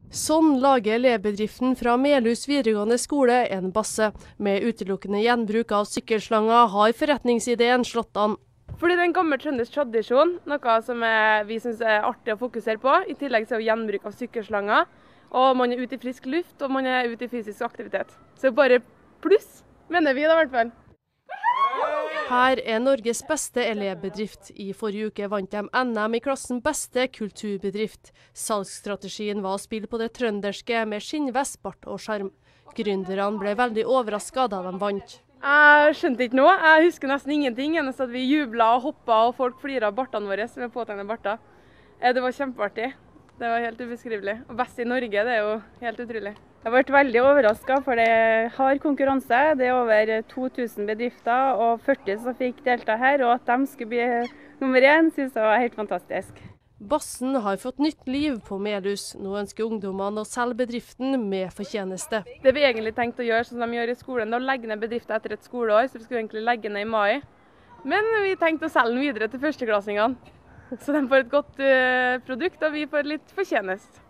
Sånn lager elevbedriften fra Melhus videregående skole en basse. Med utelukkende gjenbruk av sykkelslanger har forretningsideen slått an. Fordi det er en gammel trøndersk tradisjon, noe som vi synes er artig å fokusere på. I tillegg så er det gjenbruk av sykkelslanger, og man er ute i frisk luft, og man er ute i fysisk aktivitet. Så bare pluss, mener vi da i hvert fall. Her er Norges beste elevbedrift. I forrige uke vant de NM i klassen beste kulturbedrift. Salgsstrategien var å spille på det trønderske med skinnvest, bart og skjerm. Gründerne ble veldig overrasket da de vant. Jeg skjønte ikke noe. Jeg husker nesten ingenting, eneste at vi jublet og hoppet og folk fliret av bartene våre med påtegnede barter. Det var kjempeartig. Det var helt ubeskrivelig. Og best i Norge, det er jo helt utrolig. Jeg har vært veldig overrasket, for det har konkurranse. Det er over 2000 bedrifter og 40 som fikk delta her, og at de skulle bli nummer 1, synes jeg var helt fantastisk. Bassen har fått nytt liv på Melhus. Nå ønsker ungdommene å selge bedriften med fortjeneste. Det vi egentlig tenkte å gjøre som de gjør i skolen, å legge ned bedriften etter et skoleår, så vi skulle egentlig legge ned i mai. Men vi tenkte å selge den videre til førsteklassingene. Så de får et godt produkt, og vi får litt fortjeneste.